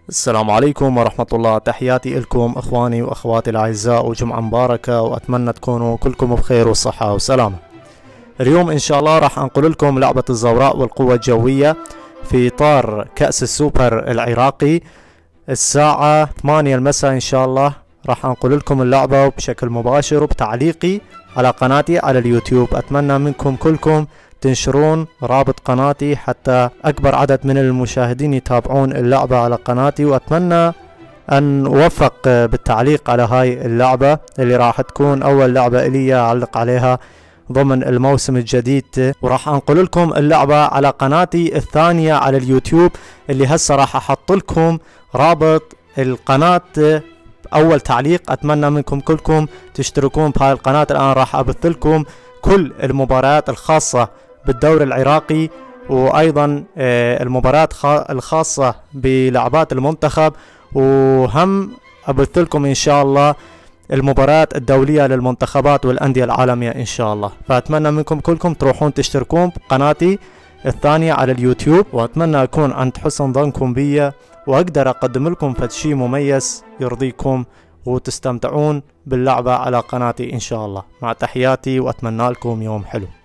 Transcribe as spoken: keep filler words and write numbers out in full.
السلام عليكم ورحمة الله. تحياتي لكم اخواني واخواتي الاعزاء، وجمعة مباركة، واتمنى تكونوا كلكم بخير والصحة والسلامة. اليوم ان شاء الله راح انقل لكم لعبة الزوراء والقوة الجوية في اطار كأس السوبر العراقي الساعة ثمانية المساء ان شاء الله. راح انقل لكم اللعبة بشكل مباشر وبتعليقي على قناتي على اليوتيوب. اتمنى منكم كلكم تنشرون رابط قناتي حتى اكبر عدد من المشاهدين يتابعون اللعبة على قناتي، واتمنى ان اوفق بالتعليق على هاي اللعبة اللي راح تكون اول لعبة الي اعلق عليها ضمن الموسم الجديد. وراح انقل لكم اللعبة على قناتي الثانية على اليوتيوب اللي هسه راح احط لكم رابط القناة اول تعليق. اتمنى منكم كلكم تشتركون بهاي القناة. الان راح ابث لكم كل المباريات الخاصة بالدوري العراقي، وايضا المباريات الخاصة بلعبات المنتخب، وهم ابث لكم ان شاء الله المباريات الدولية للمنتخبات والاندية العالمية ان شاء الله. فاتمنى منكم كلكم تروحون تشتركون بقناتي الثانية على اليوتيوب، واتمنى اكون عند حسن ظنكم بي واقدر اقدم لكم فد شي مميز يرضيكم وتستمتعون باللعبة على قناتي ان شاء الله. مع تحياتي واتمنى لكم يوم حلو.